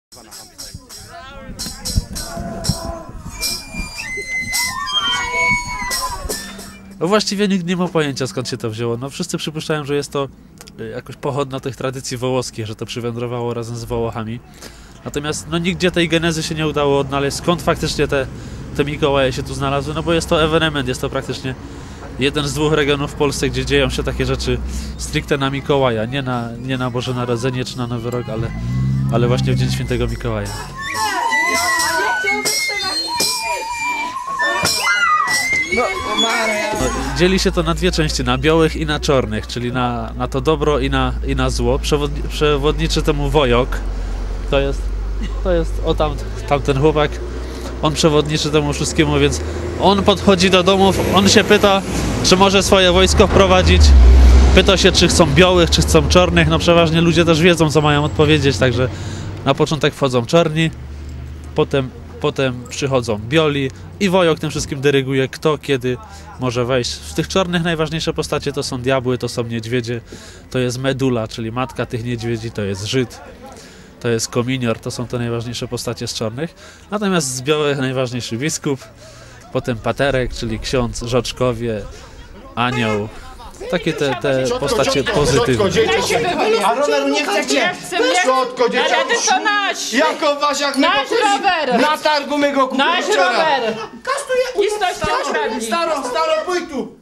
No właściwie nikt nie ma pojęcia, skąd się to wzięło. No wszyscy przypuszczają, że jest to jakoś pochodna tych tradycji wołoskich, że to przywędrowało razem z Wołochami. Natomiast no nigdzie tej genezy się nie udało odnaleźć, skąd faktycznie te Mikołaje się tu znalazły, no bo jest to ewenement, jest to praktycznie jeden z dwóch regionów w Polsce, gdzie dzieją się takie rzeczy stricte na Mikołaja, nie na Boże Narodzenie czy na Nowy Rok, ale właśnie w Dzień Świętego Mikołaja. No, dzieli się to na dwie części, na białych i na czarnych, czyli na to dobro i na zło. Przewodniczy temu Wojok, to jest tamten chłopak, on przewodniczy temu wszystkiemu, więc on podchodzi do domów, on się pyta, czy może swoje wojsko wprowadzić, pyta się, czy chcą białych, czy chcą czarnych, no przeważnie ludzie też wiedzą, co mają odpowiedzieć, także na początek wchodzą czarni, potem przychodzą bioli i Wojok tym wszystkim dyryguje, kto kiedy może wejść. W tych czarnych najważniejsze postacie to są diabły, to są niedźwiedzie, to jest Medula, czyli matka tych niedźwiedzi, to jest Żyd, to jest Kominior, to są te najważniejsze postacie z czarnych. Natomiast z białych najważniejszy biskup, potem Paterek, czyli ksiądz, żoczkowie, anioł. Takie te postacie pozytywne. A roweru nie chcecie? Szczotko, dzieciaki. To nasz! Jako Wasiak my Nasz rower! Na targu my go kupili Nasz wczoraj. rower! Każ tu Istość Staro, pójdź tu.